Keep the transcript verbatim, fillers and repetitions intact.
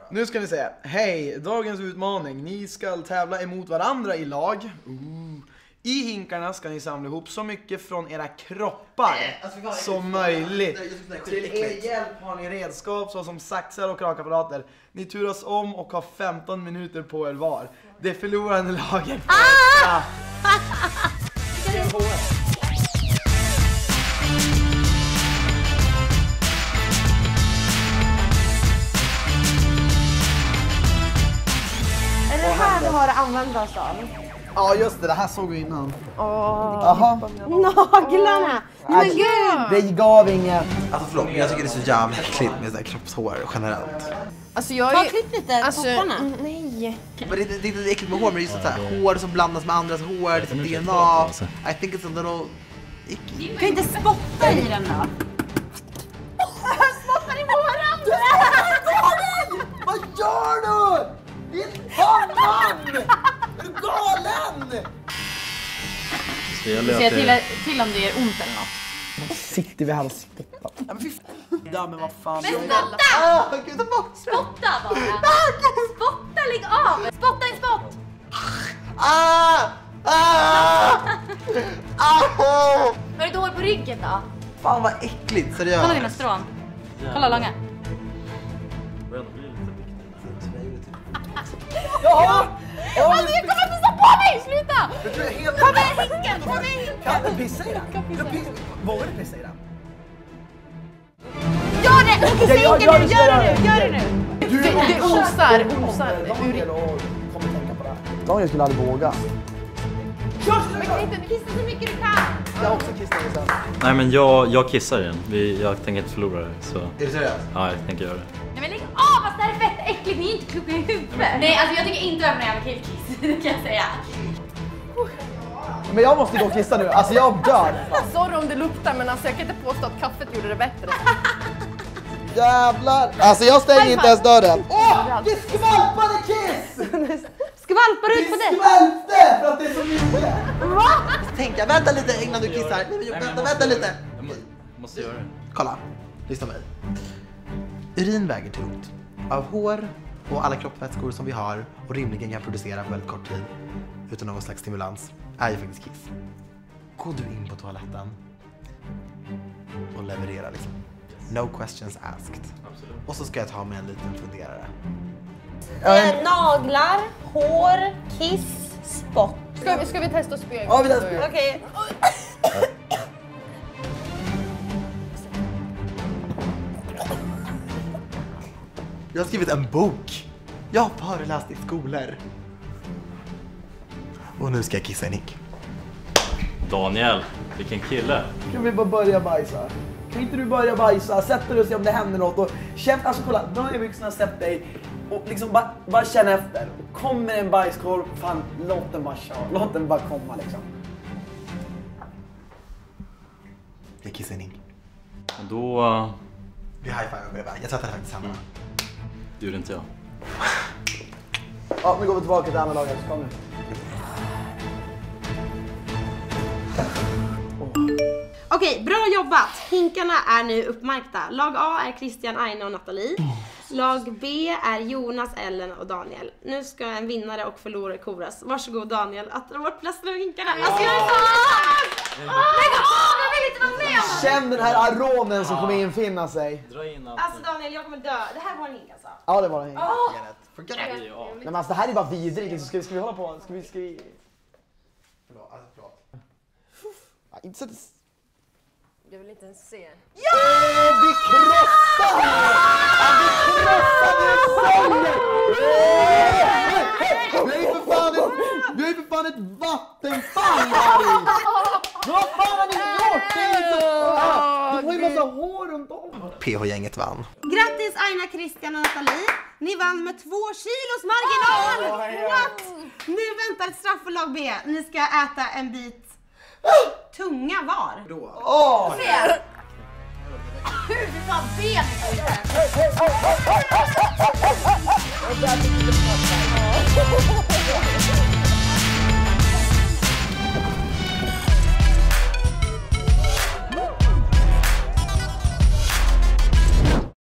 nu ska vi se. Hej, dagens utmaning. Ni ska tävla emot varandra i lag. Uh. I hinkarna ska ni samla ihop så mycket från era kroppar äh, som möjligt. Till er hjälp har ni redskap såsom saxar och krakapparater. Ni turas om och har femton minuter på er var. Det förlorande laget får ah! Är det här du har använt oss av? Ja just det, det här såg vi innan. Åh, Aha. Naglarna! Men gud! Det gav inget. Alltså förlåt, men jag tycker det är så jävla äckligt med sådär kroppshår generellt. Alltså jag Ta klipp lite alltså, topparna. Nej. Men det, det, det är inte äckligt med hår, men det är just såhär hår som blandas med andras hår, det är D N A. I think it's a little icky. Du kan inte spotta i den då. Spottar i våran! Vad gör du? Din fan! Är du galen? Du ser till, till om det gör ont eller något. Sitter vi här och spottar? Ja men fy fan. Ja men vad fan. Men spotta! Ah, gud, det var... Spotta bara! Spotta, lägg av! Spotta en spott! Ah! Ah! Ah! Har du inte hår på ryggen då? Fan vad äckligt, seriöst. Kolla dina strån. Kolla långa. Ja! Alltså jag kommer inte så på mig, sluta! Du är helt... Ta med hinken, ta med hinken! Kan du pissa i den? Vågar du pissa i den? Gör det! Kissa hinken nu, gör det nu, gör det nu! Du Det, det osar, osar. Daniel och kommer tänka på det här. Daniel skulle aldrig våga. Men kissa så mycket du kan! Jag har också kissat i sen. Nej men jag, jag kissar igen. Vi, jag tänker inte förlora det. Så. Är du seriös? Ja, jag tänker göra det. Nej men lägg av! Alltså det här är fett äckligt, ni är inte kloka i huvudet. Nej alltså jag tycker inte över när jag var killkiss, det kan jag säga. Men jag måste gå och kissa nu, alltså jag dör. Sorry om det luktar, men alltså jag kan inte påstå att kaffet gjorde det bättre. Jävlar. Alltså jag stänger inte ens dörren. Åh, det skvalpade kiss! Skvalpar du ut på Det det? skvalpte för att det är så mycket. Va? Tänk, jag vänta lite innan du kissar. Nej, men, vänta, vänta lite. Jag må, måste göra det. Kolla, lyssna på mig. Urin väger tungt. Av hår och alla kroppsvätskor som vi har och rimligen kan producera på väldigt kort tid utan någon slags stimulans är ju faktiskt kiss. Gå du in på toaletten och leverera liksom. No questions asked. Absolut. Och så ska jag ta med en liten funderare. Eh, naglar, hår, kiss, spott. Ska vi, ska vi testa att spela? Ja, vi testar. Okej. Jag har skrivit en bok. Jag har föreläst i skolor. Och nu ska jag kissa en nick. Daniel, vilken kille. Kan vi bara börja bajsa? Kan inte du börja bajsa? Sätt dig och se om det händer något. Och känn, alltså kolla, dra ner byxorna, sätt dig. Och liksom bara, bara känn efter. Och kommer en bajskorv, fan, låt den bara köra. Låt den bara komma liksom. Jag kissar en nick. Och då uh, Vi high-five med det. Jag tvättade faktiskt händerna. gjorde inte jag. Ja, nu går vi tillbaka till andra laget. Så kom nu. Okej, bra jobbat. Hinkarna är nu uppmärkta. Lag A är Christian, Aina och Nathalie. Lag B är Jonas, Ellen och Daniel. Nu ska en vinnare och förlorare koras. Varsågod Daniel att dra bort plastret av hinkarna. Alltså jag är så... Lägg av! Jag vill inte vara med om det! Känn den här aromen som kommer infinna sig. Dra in allt. Alltså Daniel, jag kommer dö. Det här var en hink alltså. Ja, det var en hink. Åh! Forget it. Nej, men alltså, det här är bara vidrigt. Liksom. Ska, vi, ska vi hålla på? Ska vi... Ska vi... Förlåt, alltså förlåt. Ja, inte så att det... Jag vill inte ens se. Ja! Vi krossar! Ja, vi krossar det sönder! Vi är ju för fan ett, vi är ju för fan ett vattenfall här i! Vad fan har ni gjort? Det är ju så... Det var ju massa hår runt om. P H-gänget vann. Grattis Aina, Christian och Nathalie. Ni vann med två kilos marginal. What? Nu väntar ett straff för lag B. Ni ska äta en bit tunga var. Åh! Hur du tar benet!